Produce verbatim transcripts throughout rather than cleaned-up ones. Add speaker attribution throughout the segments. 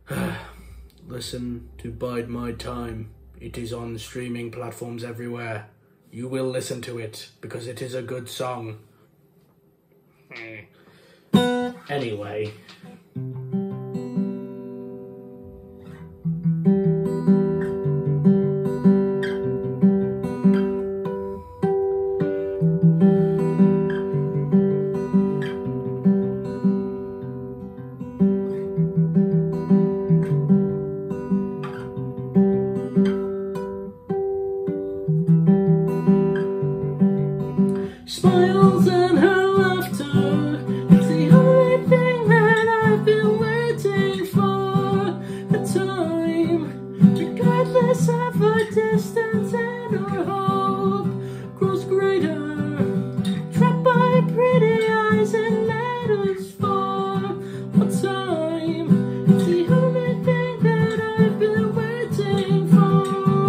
Speaker 1: Listen to Bide My Time. It is on streaming platforms everywhere. You will listen to it because it is a good song. Anyway. Smiles and her laughter, it's the only thing that I've been waiting for. A time, regardless of her distance and her hope, grows greater, trapped by pretty eyes and letters for. A time, it's the only thing that I've been waiting for.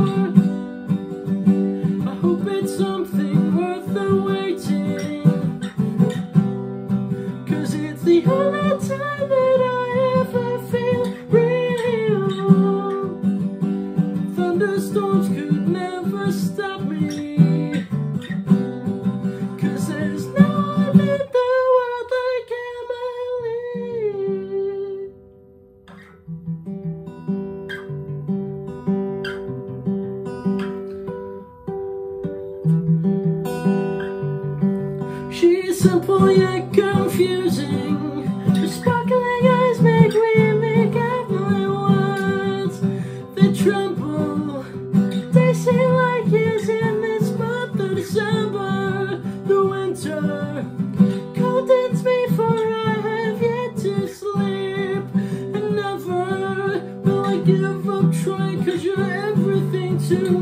Speaker 1: I hope it's something worth the wait. Cause it's the only time that I ever feel real. Thunderstorms could never stop me. Cause there's no one in the world like Emily. She's simple yet confusing. Her sparkling eyes make me make out my words. They tremble, they seem like years in this month of December. The winter coldens me, for I have yet to sleep. And never will I give up trying, cause you're everything to me.